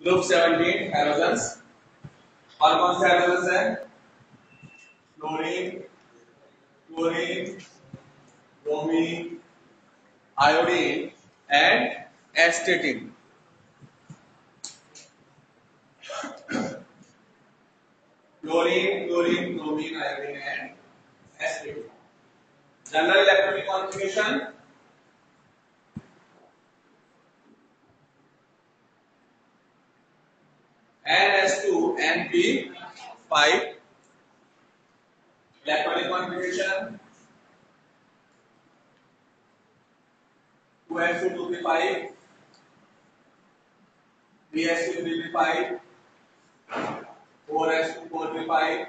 Group 17 halogens. और कौन से हैलोजन्स है? Chlorine, chlorine, bromine, iodine and astatine. Chlorine, chlorine, bromine, iodine and astatine. General electronic configuration NH2NP5। Electronic configuration 2S2 2P5, 3S2 3P5, 4S2 4P5,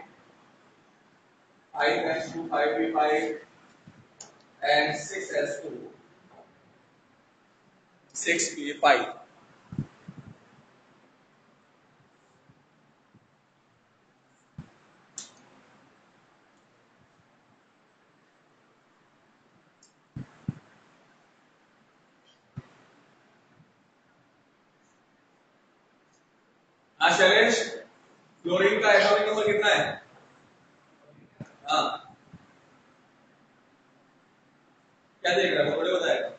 5S2 5P5 and 6S2 6P5। हाँ Shailesh, chlorine का atomic number कितना है? हाँ क्या देख रहा है, थोड़े बताएगा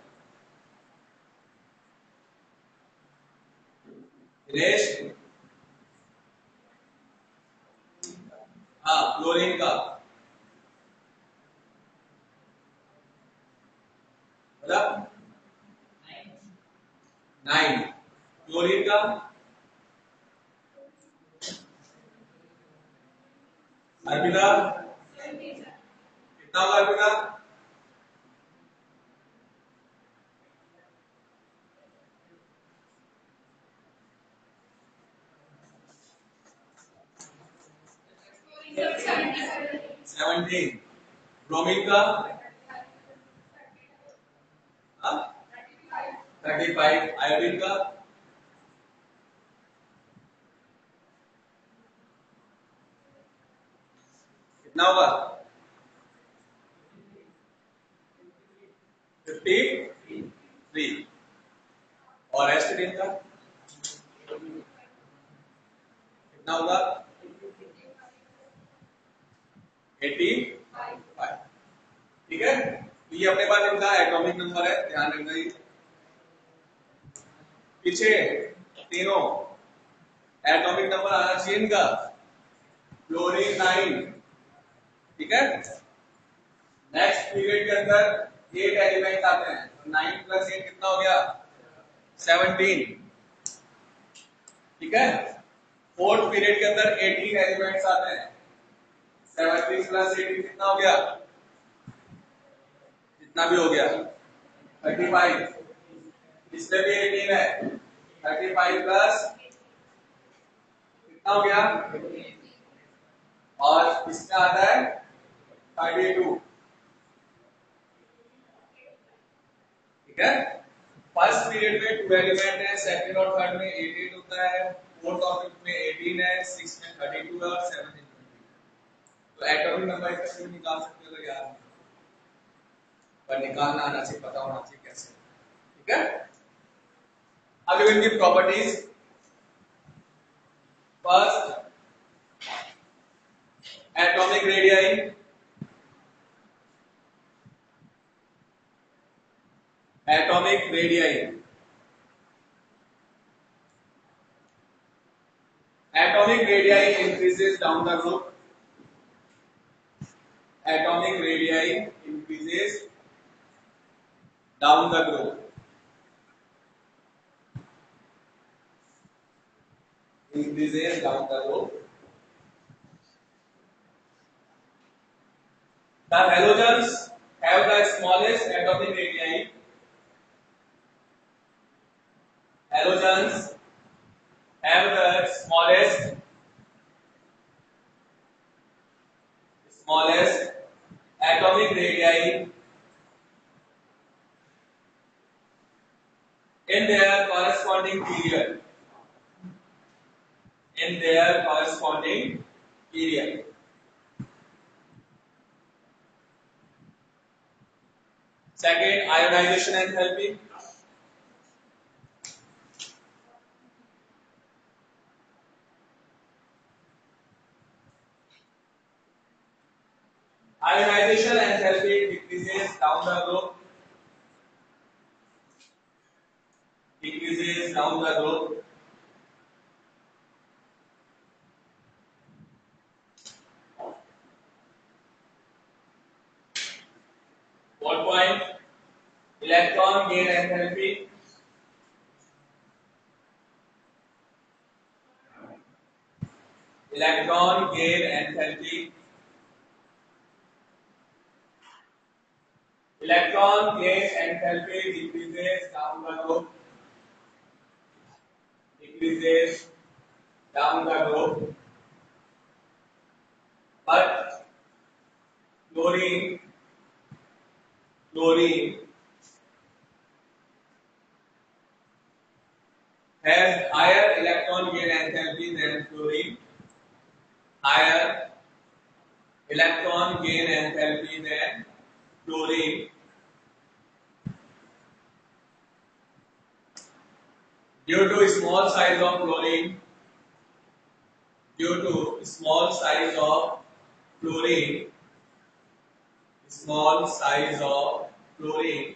दिनेश। हाँ क्लोरीन का मतलब 9। क्लोरीन का अर्पिता कितना होगा अर्पिता? सेवनटीन। ब्रोमीन का 35। आयोडीन का कितना होगा? 53। और एस्टिडीन का कितना होगा? 85। ठीक है, तो ये अपने पास इनका एटॉमिक नंबर है, ध्यान रखना। ये पीछे तीनों एटॉमिक नंबर आना चाहिए इनका। क्लोरीन 9, ठीक है। नेक्स्ट पीरियड के अंदर 8 एलिमेंट आते हैं, तो 9 + 8 कितना हो गया? 17, ठीक है। फोर्थ पीरियड के अंदर 18 एलिमेंट्स आते हैं, 17 + 18 कितना हो गया? जितना भी हो गया 35। इसमें भी 18 है, 35 प्लस कितना हो गया? और इसमें आता है 32, ठीक है। फर्स्ट पीरियड में 2 एलिमेंट है, सेकंड और थर्ड में 8 होता है, फोर्थ और फिफ्थ में 18 है, सिक्स में 32 है और सेवन में 20। तो एटॉमिक नंबर इसका क्यों निकाल सकते हो यार, पर निकालना आना चाहिए, पता होना चाहिए कैसे, ठीक है। अब इनकी properties, first atomic radii, atomic radii, atomic radii increases down the group, atomic radii increases down the group, increases down the group. The halogens have the smallest atomic radii. Halogens have the smallest atomic radii in their corresponding period. In their corresponding period. Second, ionization enthalpy. Ionization enthalpy decreases down the group. Decreases down the group. What point? Electron gain enthalpy. Electron gain enthalpy. Electron gain enthalpy decreases down the group. Decreases down the group. But chlorine has higher electron gain enthalpy than fluorine. Higher electron gain enthalpy than fluorine due to small size of fluorine. Due to small size of fluorine. Small size of fluorine.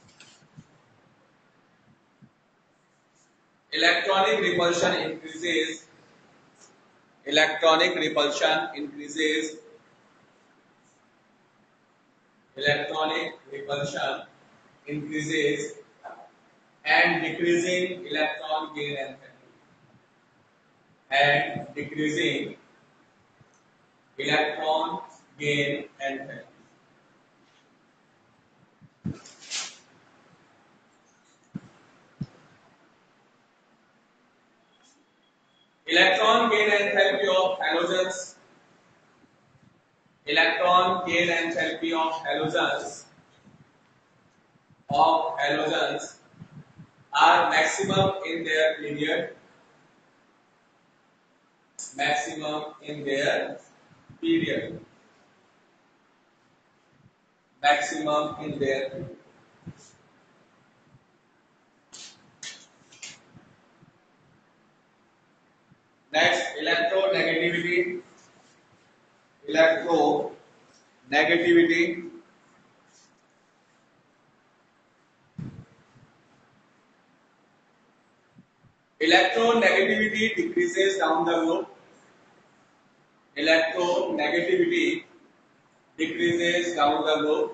Electronic repulsion increases. Electronic repulsion increases. Electronic repulsion increases and decreasing electron gain enthalpy. And decreasing electron gain enthalpy. Electron gain enthalpy of halogens. Electron gain enthalpy of halogens are maximum in their period. Maximum in their period. Maximum in their period. Next, electronegativity. Electronegativity. Electronegativity decreases down the group. Electronegativity decreases down the group.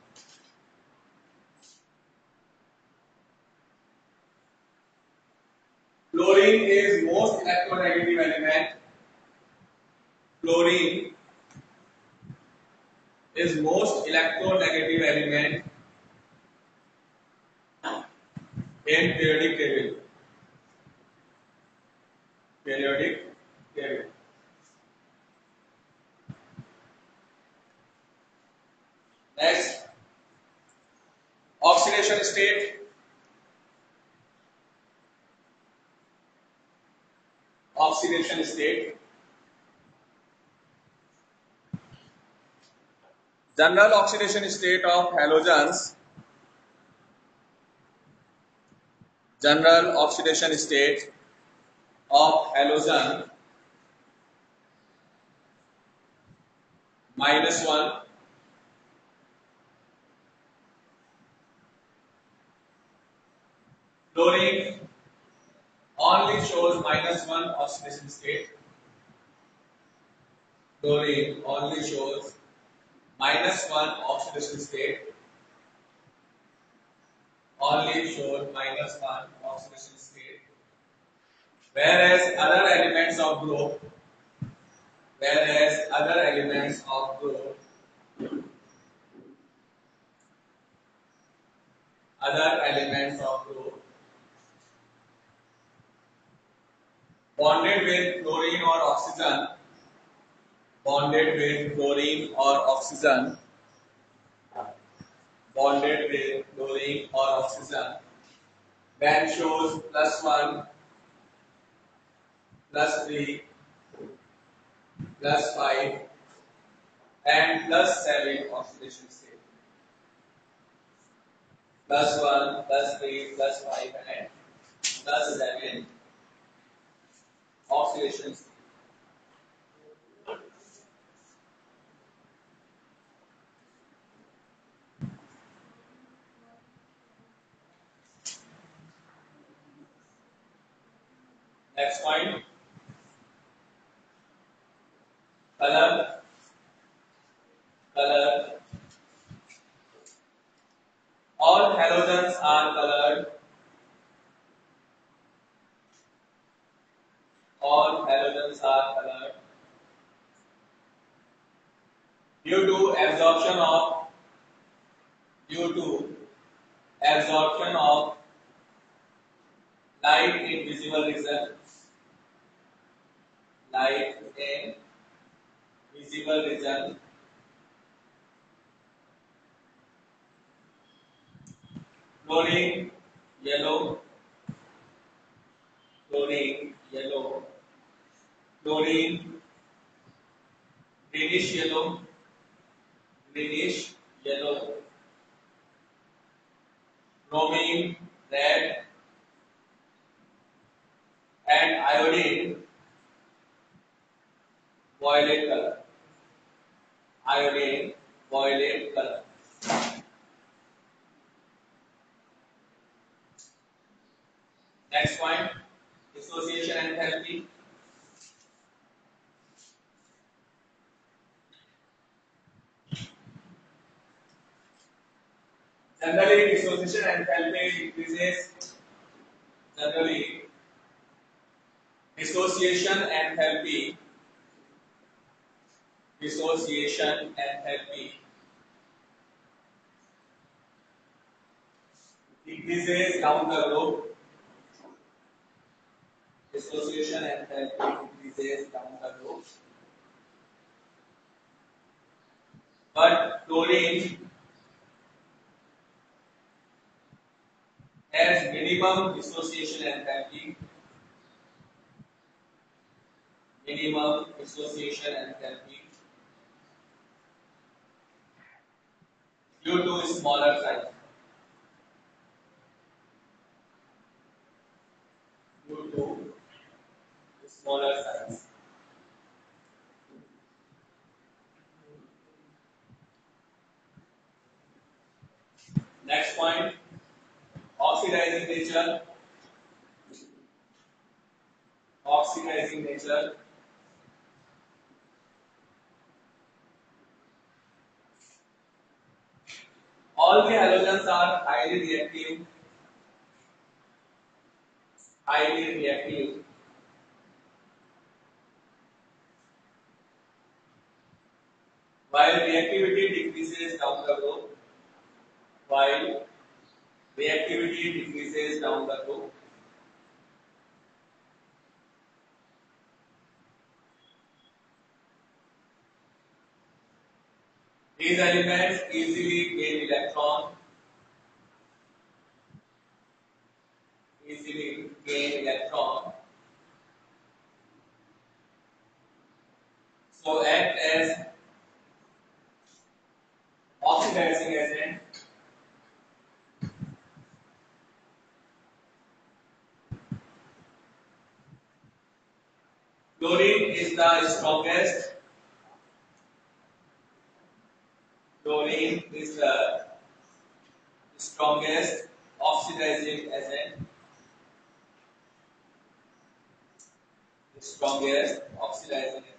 Fluorine is most electronegative element. Fluorine is most electronegative element in periodic table. Periodic table. Next, oxidation state. Oxidation state. General oxidation state of halogens. General oxidation state of halogen -1. Fluorine only shows -1 oxidation state. Fluorine only shows -1 oxidation state. Only shows -1 oxidation state. Whereas other elements of group, other elements of group bonded with fluorine or oxygen, bonded with fluorine or oxygen, bonded with fluorine or oxygen, then shows +1, +3, +5 and +7 oxidation state. +1, +3, +5 and +7 oxidation state. Next point, color. Color. All halogens are colored. All halogens are colored due to absorption of due to absorption of light in visible region. Light in visible region. Chlorine yellow. Chlorine yellow. Chlorine greenish yellow. Greenish yellow. Bromine red. And iodine violet color. Iodine violet color. Next point, dissociation enthalpy. Generally, dissociation enthalpy decreases. Generally, dissociation enthalpy. Dissociation enthalpy decreases down the road. Dissociation enthalpy decreases down the road. But chlorine has minimum dissociation enthalpy. Minimum dissociation enthalpy due to smaller size. Due to smaller size. Next point, oxidizing nature. Oxidizing nature. All the halogens are highly reactive. Highly reactive. While reactivity decreases down the road. While reactivity decreases down the road. These elements easily gain electron. Easily gain electron. So act as oxidizing agent. Chlorine is the strongest. Chlorine is the strongest oxidizing agent. Strongest oxidizing agent.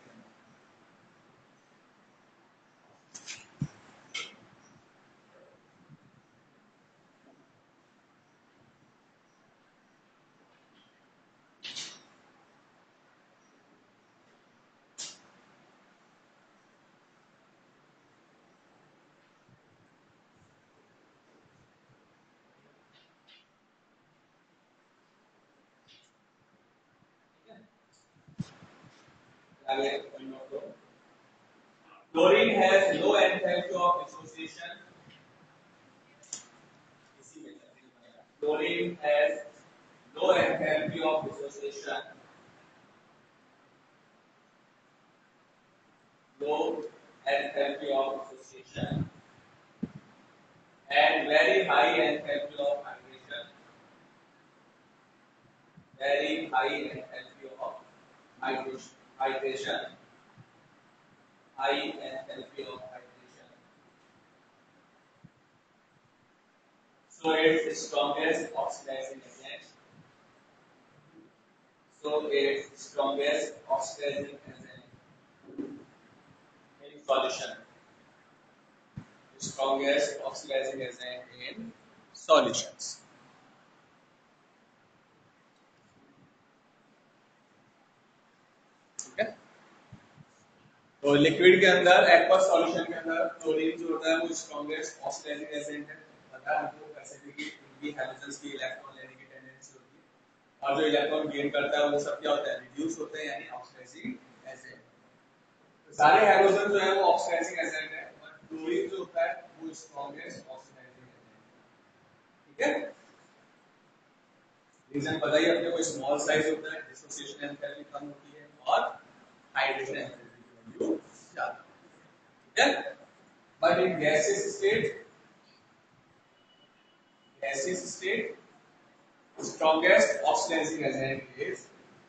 Chlorine has low enthalpy of dissociation. Chlorine has low enthalpy of dissociation. Low enthalpy of dissociation and very high enthalpy of hydration. Very high enthalpy of hydration. Hydration. High enthalpy of hydration. So it's the strongest oxidizing agent. So its strongest oxidizing agent in solution. Strongest oxidizing agent in solutions. ठीक है. तो liquid के अंदर aqua solution के अंदर chlorine जो होता है वो स्ट्रॉन्गेस्ट ऑक्सीडाइजिंग एजेंट है. पता है हमको कैसे कि इनकी हाइड्रोजन्स की इलेक्ट्रॉन लेने की टेंडेंसी होती है और जो इलेक्ट्रॉन गेन करता है वो सब क्या होता है रिड्यूस होते हैं यानी ऑक्सीडाइजिंग एजेंट. तो सारे हाइड्रोजन जो है वो ऑक्सीडाइजिंग एजेंट है बट क्लोरीन जो होता है वो स्ट्रॉन्गेस्ट ऑक्सीडाइजिंग एजेंट है. ठीक है. रीजन पता ही अपने को स्मॉल साइज होता है डिसोसिएशन एंथैल्पी कम होती है और हाइड्रोजन एंथैल्पी की वैल्यू ज्यादा. ठीक है. But in gaseous state, strongest oxidizing agent is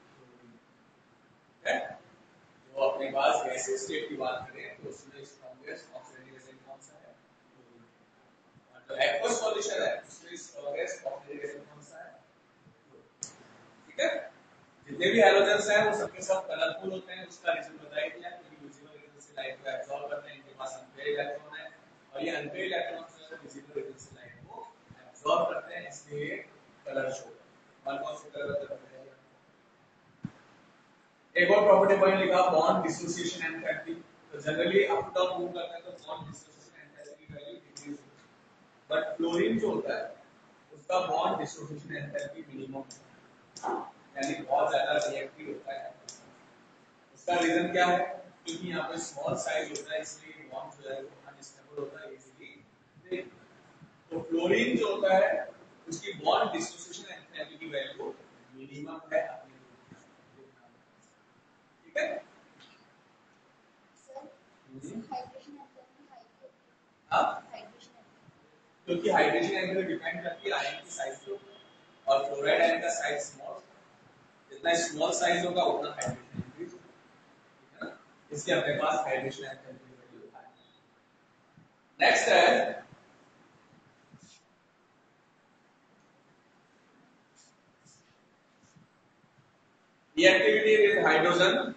okay? तो अपने पास gaseous state की बात करें तो उसमें strongest oxidizing agent कौन सा है? और जो aqueous solution है उसमें strongest oxidizing agent कौन सा है? ठीक है. जितने भी हैलोजेंस हैं वो सबके सब कलरफुल होते हैं. उसका रीजन बताया गया क्योंकि विजिबल रीजन से लाइट को एब्जॉर्ब करते हैं. इनके पास अनपेयर्ड इलेक्ट्रॉन है और ये अनपेयर्ड इलेक्ट्रॉन जो है विजिबल रीजन से लाइट को एब्जॉर्ब करते हैं इसलिए कलर शो होता है. और कौन से कलर होते हैं? एक और प्रॉपर्टी पॉइंट लिखा बॉन्ड डिसोसिएशन एंथैल्पी. तो जनरली अप डाउन मूव करता है तो बॉन्ड डिसोसिएशन एंथैल्पी की वैल्यू डिक्रीज होती है. बट क्लोरीन जो होता है उसका बॉन्ड डिसोसिएशन एंथैल्पी मिनिमम है यानी बहुत ज्यादा रिएक्टिव होता है. उसका रीजन क्या है? क्योंकि यहाँ पे स्मॉल साइज होता है इसलिए बॉन्ड जो है वो अनस्टेबल होता है इजीली. तो क्लोरीन जो होता है उसकी बॉन्ड डिसोसिएशन एंथैल्पी की वैल्यू मिनिमम है अपने. ठीक है. क्योंकि हाइड्रेशन एंगल डिपेंड करती है आयन की साइज के ऊपर और क्लोराइड आयन का साइज स्मॉल. जितना स्मॉल साइज होगा उतना हाइड्रेशन इंक्रीज होगा. इसके अपने पास हाइड्रेशन एंगल की वैल्यू है. नेक्स्ट है reactivity with hydrogen.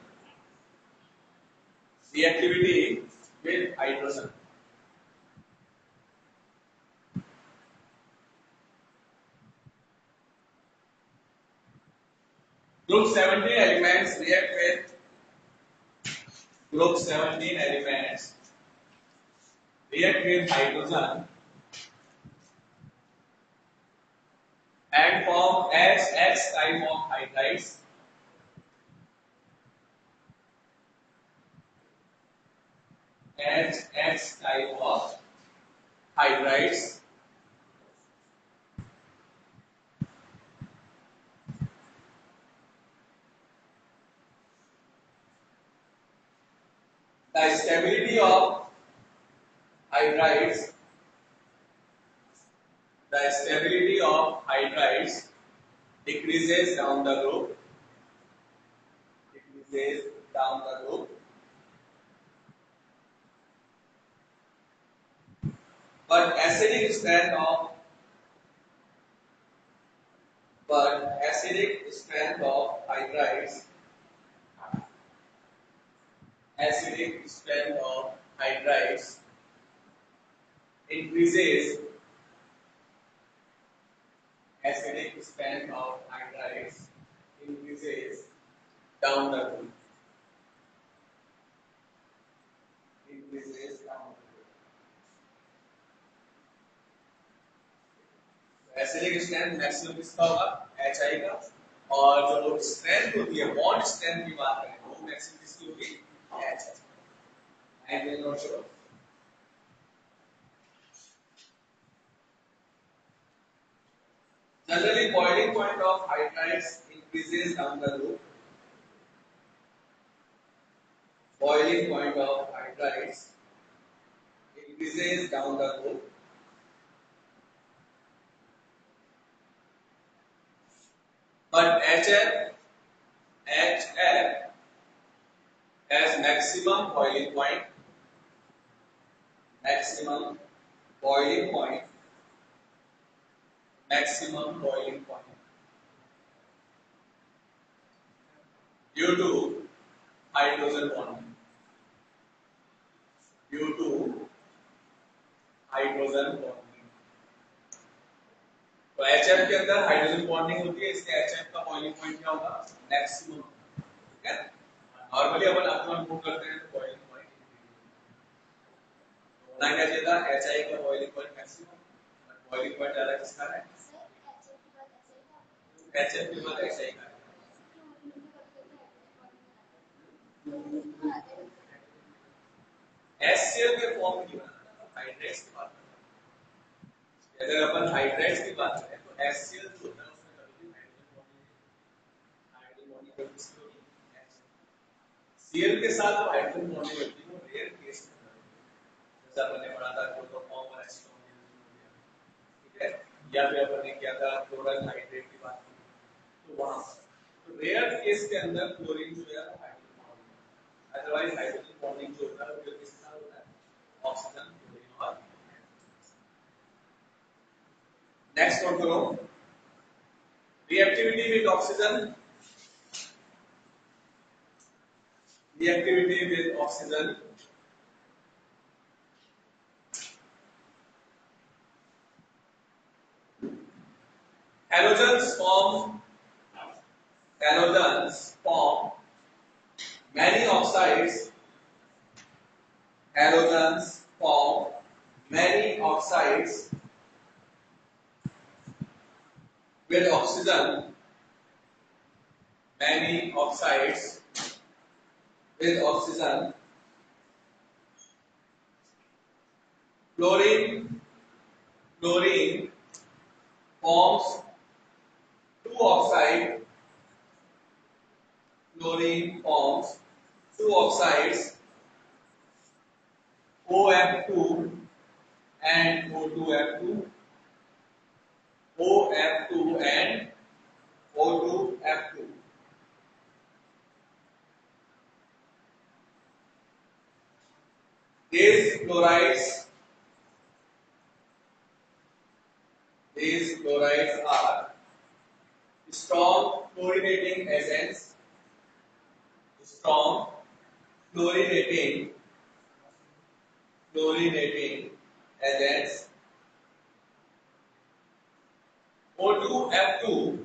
Reactivity with hydrogen. Group 17 elements react with group 17 elements react with hydrogen and form X type of hydrides. X type of hydrides. The stability of hydrides. The stability of hydrides decreases down the group. Decreases down the group. But acidic strength of hydrides, acidic strength of hydrides increases. Acidic strength of hydrides increases down the group. Increases down the group. Acidic strength maximum किसका होगा? HI का. और जो strength होती है bond strength की बात करें वो मैक्सिमम किसकी होगी? HI. And then also generally boiling point of hydrides increases down the group. Boiling point of hydrides increases down the group. But HF has maximum boiling point. Maximum boiling point. Maximum boiling point. due to hydrogen bonding. Due to hydrogen bonding. तो HF के अंदर hydrogen bonding होती है, इसलिए HF का boiling point क्या होगा? Maximum. ठीक है, नॉर्मली अपन अपना मूव करते हैं तो बॉइलिंग पॉइंट होना क्या चाहिए था? HI का boiling point maximum, boiling point ज्यादा किसका है? HF के बाद HI का। HCl के फॉर्म की बनाना, हाइड्रेट्स की बात करना। अगर अपन हाइड्रेट्स की बात करें तो HCl जो होता है उसमें कभी हाइड्रोजन बॉन्डिंग किसकी होगी? Cl के साथ जो हाइड्रोजन बॉन्डिंग होती है वो रेयर केस में होती है, जैसा अपन ने पढ़ा था क्लोरोफॉर्म और एसीटोन। ठीक है, या फिर अपन ने किया था क्लोरल हाइड्रेट की बात की, तो वहां तो रेयर केस के अंदर क्लोरीन जो है hydrogen bonding, otherwise hydrogen bonding जो होता है वो किसके साथ होता है? ऑक्सीजन, क्लोरीन और नेक्स्ट नोट करो, reactivity with oxygen. Reactivity with oxygen. Halogens form many oxides. Halogens form many oxides with oxygen. Many oxides with oxygen. Chlorine forms two oxides. Chlorine forms two oxides, OF2 and O2F2. OF2 and O2F2. These chlorides are strong fluorinating agents. Strong fluorinating agents. O2F2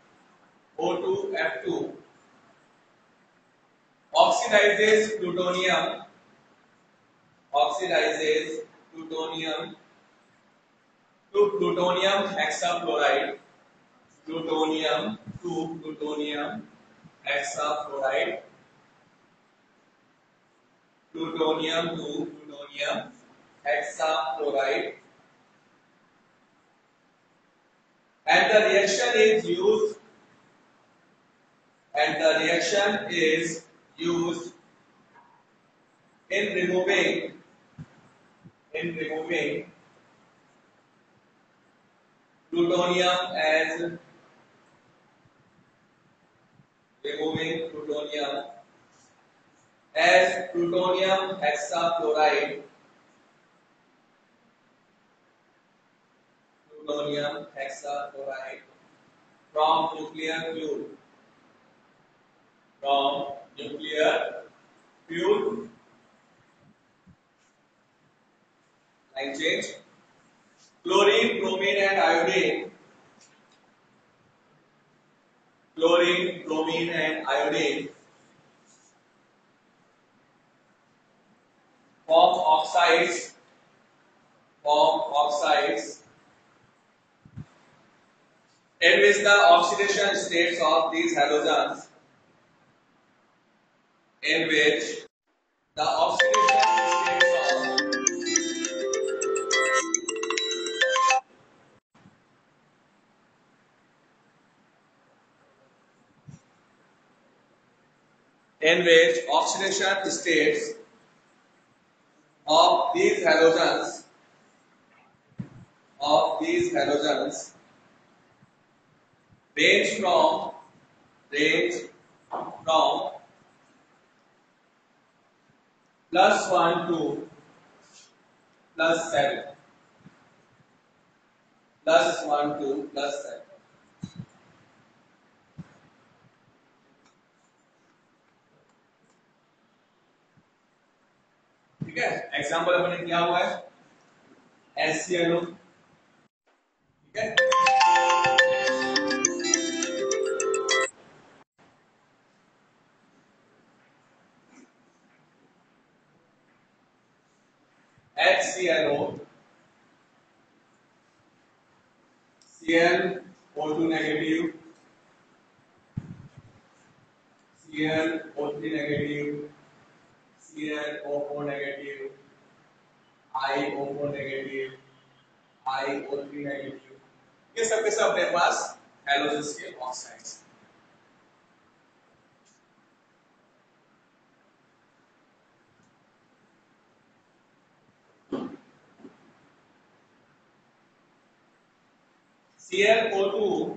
oxidizes plutonium to plutonium hexafluoride. Plutonium to plutonium hexafluoride. Plutonium to plutonium hexafluoride. And the reaction is used in removing plutonium as plutonium hexafluoride. From nuclear fuel. Line change. Chlorine, bromine and iodine. Chlorine, bromine and iodine form oxides in which the oxidation states of these halogens in which oxidation states of these halogens range from +1 to +7. +1 to +7. ठीक है, example अपने किया हुआ है HClO, ठीक है। HClO, ClO2 negative, ClO3 negative, ClO4 negative, IO4 negative, IO3 negative, ये सब के सब अपने पास हैलोजेंस के oxides. ClO2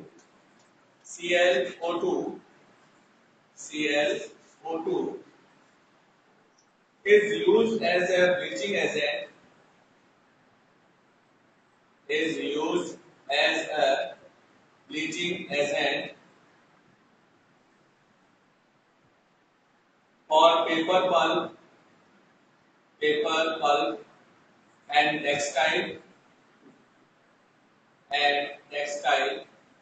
ClO2 ClO2 is used as a bleaching agent, is used as a bleaching agent for paper pulp and textile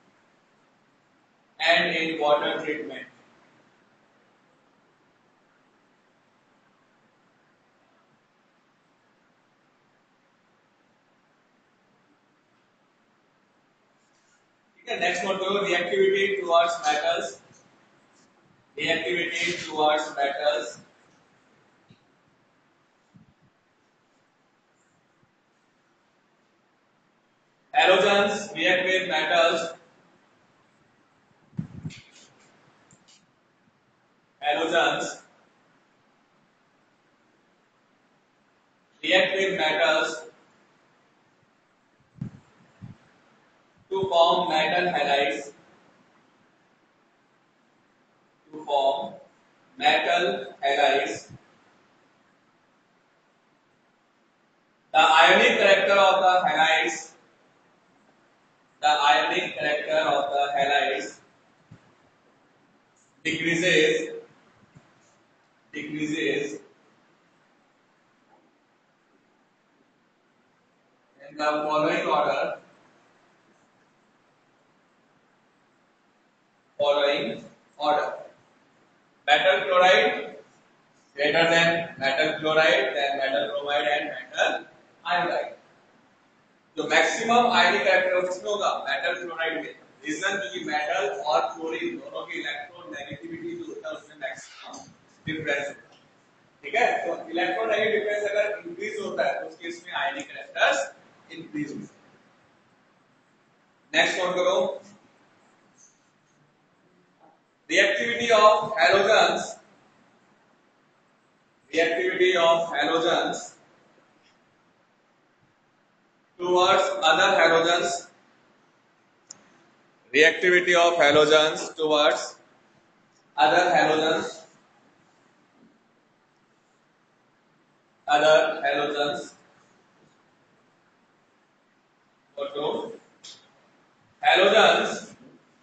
and in water treatment. ठीक है, next note करो reactivity towards metals, reactivity towards metals, halogens react with metals, halogens react with metals to form metal halides, to form metal halides. The ionic character of the halides, the ionic character of the halides decreases in the following order, metal chloride greater than metal chloride, then metal bromide and metal iodide. जो maximum ionic character किसमें होगा, metal chloride में। Reason क्योंकि metal और chlorine दोनों की electronegativity जो होता है उसमें मैक्सिमम डिफरेंस होता है, ठीक है। तो इलेक्ट्रोनेगेटिव डिफरेंस अगर इंक्रीज होता है तो उस केस में आयनिक कैरेक्टर्स इंक्रीज होते हैं। नेक्स्ट नोट करो reactivity of halogens towards other halogens, reactivity of halogens towards other halogens, so halogens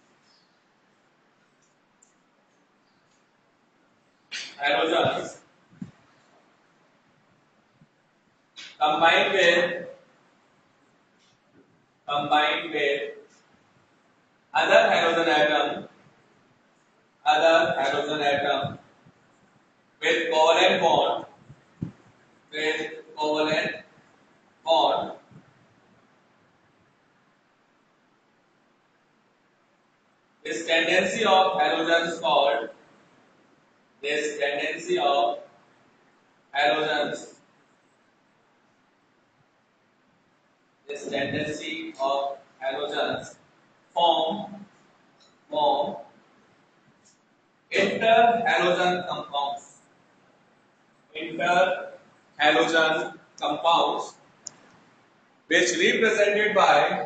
combined with other halogen atom with covalent bond this tendency of halogens called form interhalogen compounds which represented by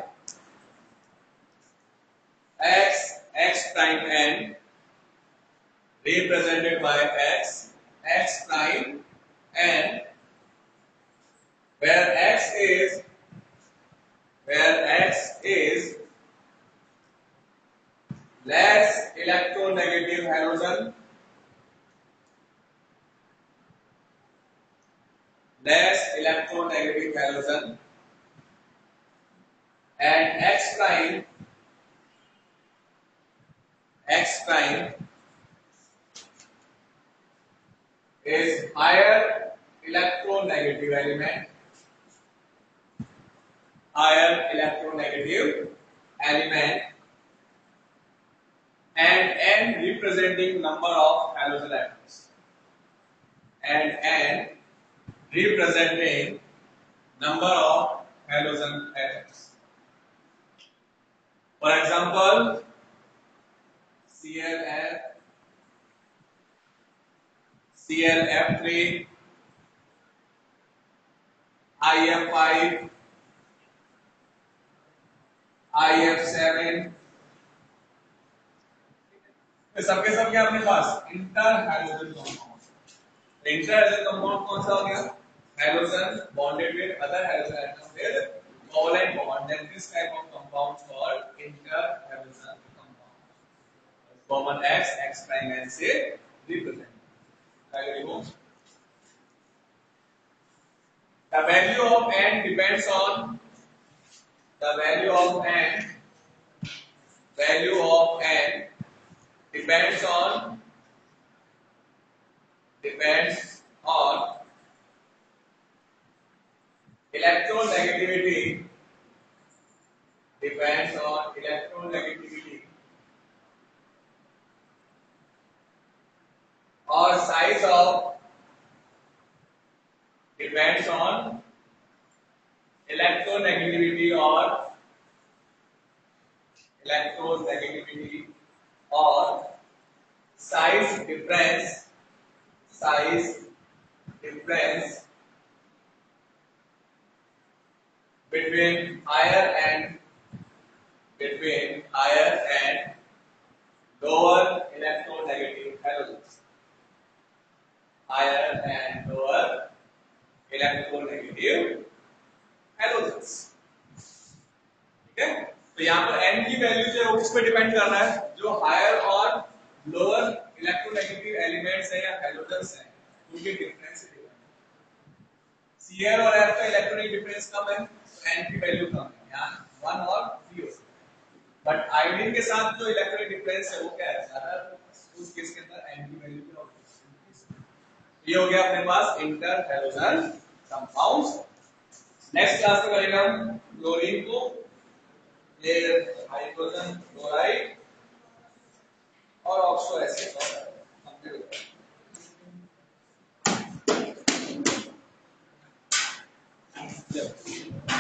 x prime n, represented by x prime n, where x is less electronegative halogen, less electronegative halogen, and X prime is higher electronegative element, and N representing number of halogen atoms, and N representing number of halogen atoms. For example, ClF, ClF3, IF5, IF7, तो सबके सब क्या अपने पास inter hydrogen compound. Inter hydrogen compound कौन सा हो गया? Hydrogen bonded with other hydrogen atom with covalent bond, then this type of compounds called inter hydrogen compound. Common X prime and say represent. The value of n depends on the value of n depends on electronegativity, or size of depends on electronegativity or size difference between higher and lower electronegative halogens. Higher and lower electronegative halogens. ठीक है, तो यहाँ पर n की value जो है वो किस पे डिपेंड कर रहा है? जो हायर और लोअर इलेक्ट्रोनेगेटिव एलिमेंट्स हैं या हैलोजेंस हैं उनके डिफरेंस से डिपेंड है। Cl और F का इलेक्ट्रॉनिक डिफरेंस कम है तो n की वैल्यू कम है, यहाँ 1 और 3 हो सकता है। बट आयोडीन के साथ जो इलेक्ट्रॉनिक डिफरेंस है वो क्या है? ज्यादा, उस केस के अंदर n की वैल्यू क्या होगी? ये हो गया अपने पास inter halogen compounds. Next class में करेंगे हम क्लोरीन को, ये हाइड्रोजन क्लोराइड और ऑक्सो एसिड कंप्लीट होगा।